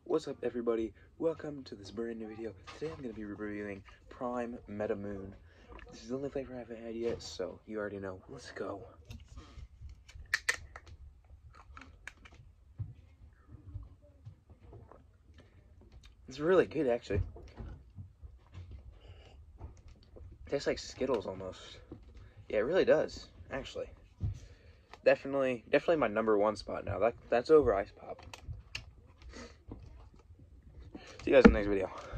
What's up, everybody? Welcome to this brand new video. Today I'm going to be reviewing Prime Metamoon. This is the only flavor I haven't had yet, so you already know. Let's go. It's really good, actually. Tastes like Skittles almost. Yeah, it really does, actually. Definitely my #1 spot now. That's over Ice Pop. See you guys in the next video.